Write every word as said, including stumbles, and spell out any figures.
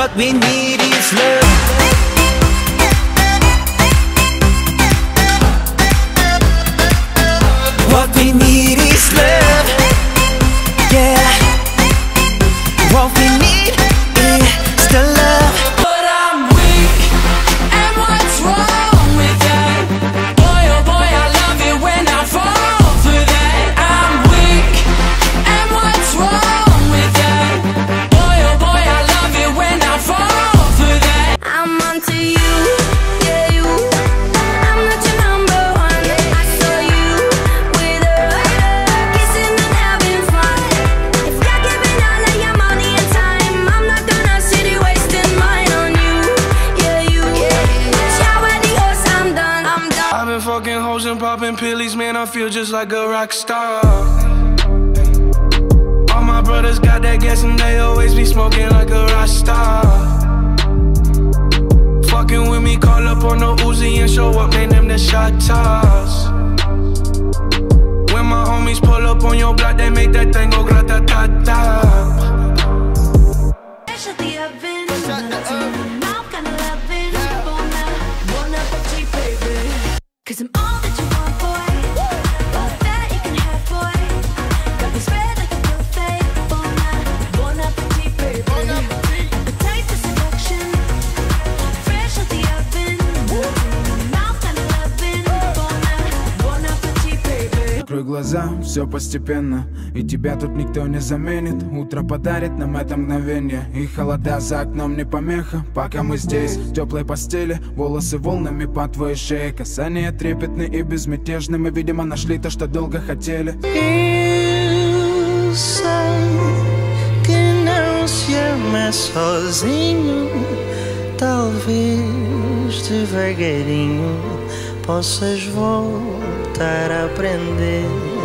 What we need is love. What we need is love. Yeah. What we need is the love. But I'm weak, and what's wrong with that? Boy, oh boy, I love it when I fall for that. I'm weak, and what's wrong with that? Boy, oh boy, I love it when I fall for that. I'm onto you, yeah you. I'm not your number one. I saw you with her, kissing and having fun. If you're giving all of your money and time, I'm not gonna sit here wasting mine on you, yeah you. Ciao, adios, I'm done, I'm done. I've been fucking hoes and popping pillies, man, I feel just like a rock star. All my brothers got that gas and they always be smoking like a rock star. Fucking with me, call up on the Uzi and show up, name them the shot toss. When my homies pull up on your block, they make that thing go grata-ta-ta. Shut the oven, mouth kinda loving, bon appetit, baby. Cause I'm all that you want, boy, all that you can have, boy. Got me spread like a buffet, bon appetit, baby. The taste of seduction, fresh out the oven, mouth kinda loving, bon appetit, baby. Закрой глаза, все постепенно, и тебя тут никто не заменит. Утро подарит нам это мгновение, и холода за окном не помеха. Пока мы здесь, в теплой постели, волосы волнами по твоей шее. Касания трепетны и безмятежны, мы, видимо, нашли то, что долго хотели. Eu sei que não se ama sozinho. Talvez devagarinho possas voltar a aprender